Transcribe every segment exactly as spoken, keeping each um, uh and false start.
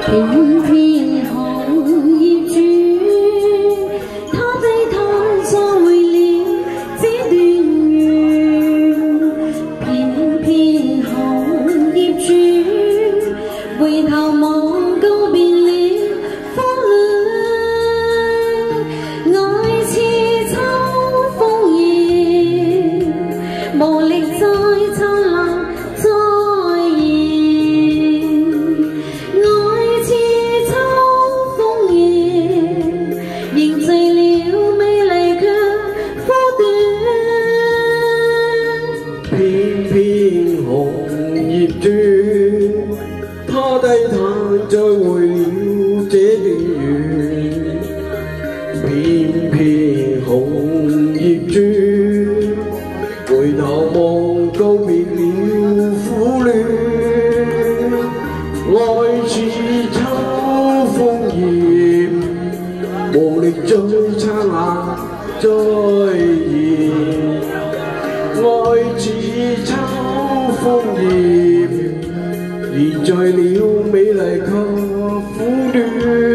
片片紅葉轉，他低頭再會了這段緣。片片紅葉轉，回頭望告別了荒涼。愛似秋風葉，無力再燦爛。 片片紅葉轉，他低頭再會了這段緣。片片紅葉轉，回頭望告別了苦戀。愛似秋風葉，無力再燦爛再現。 愛似秋風葉，燃在了美麗卻苦戀。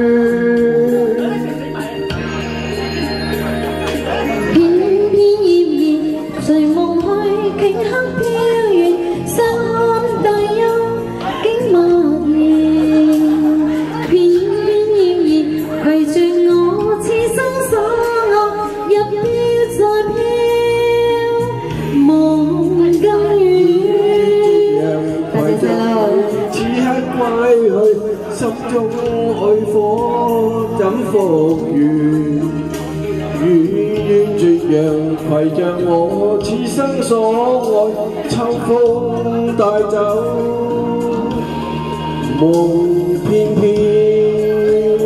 片片葉兒隨夢去，頃刻飄遠，相看大幽竟默然。片片葉兒攜著我此生所愛，一飄再飄。 歸去，心中愛火怎復原？遠遠絕陽攜着我此生所愛，秋風帶走夢片片。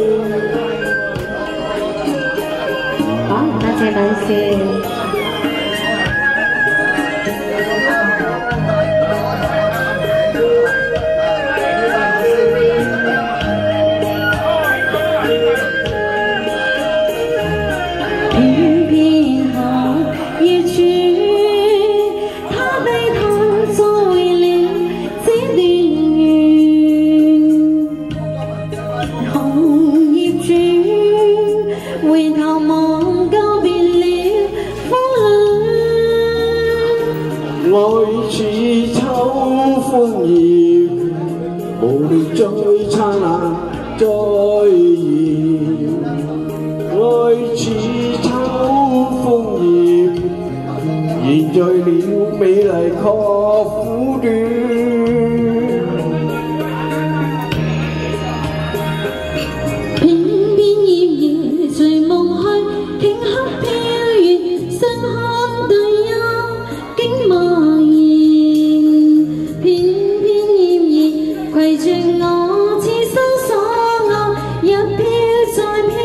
好，多謝老師。 片片紅葉轉，他低頭再會了這段緣。紅葉轉，回頭望告別了荒涼。 愛似秋風葉，無力再燦爛再現。愛似秋風葉，燃在了美麗卻苦戀。 片片葉兒隨夢去，頃刻飄遠，相看對幽竟默然。片片葉兒攜著我此生所愛，一飄再飄。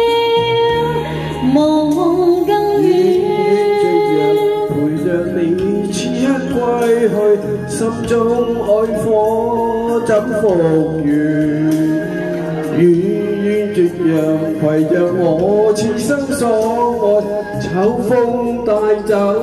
夢更遠， 陪着你此刻歸去，心中愛火怎復原？遠遠絕陽攜着我此生所愛，秋風帶走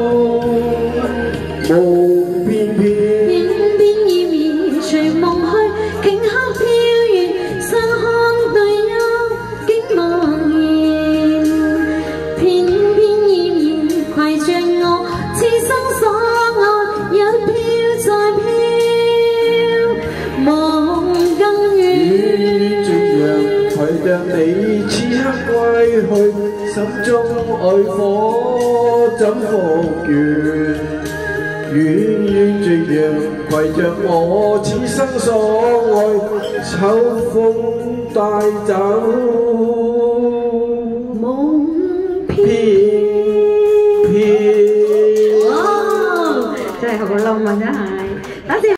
夢片片。 片片葉兒隨夢去，頃刻飄遠，相看對幽竟默然。 片片葉兒攜着我此生所愛，一飄再飄，夢更遠。 絕陽攜着你此刻歸去，心中愛火怎復原？遠遠絕陽攜着我此生所愛，秋風帶走夢片片。 哇！真係好浪漫真係，多謝。